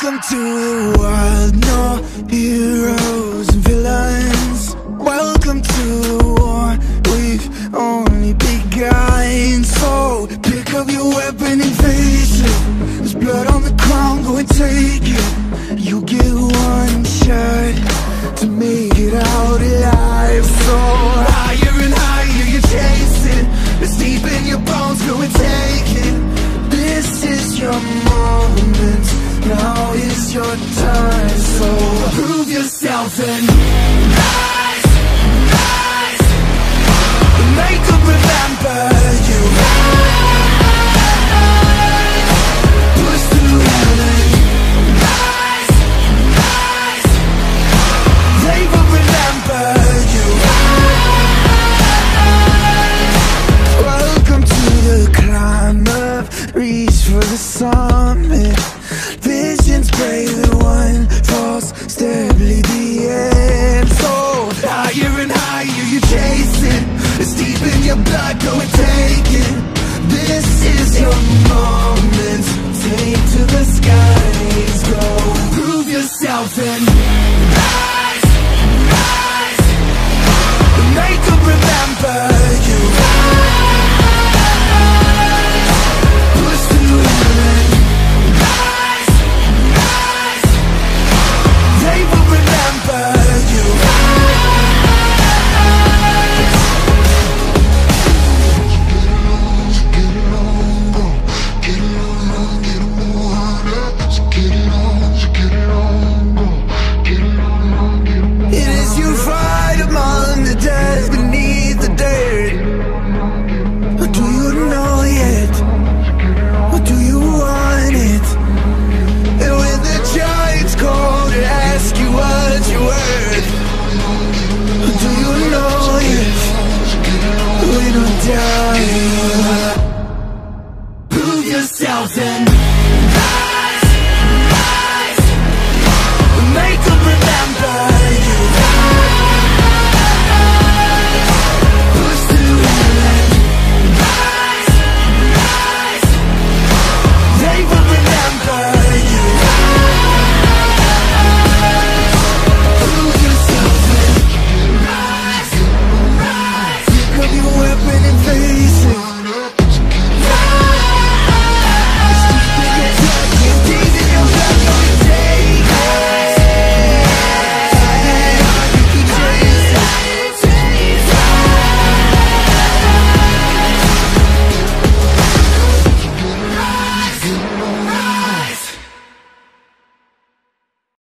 Welcome to the wild, no heroes and villains. Welcome to the war, we've only begun. So pick up your weapon and face it. There's blood on the ground, go and take it. You get one shot to make it out alive. So higher and higher you're chasing. It's deep in your bones, go and take it. This is your moment, now is your time. So prove yourself and rise.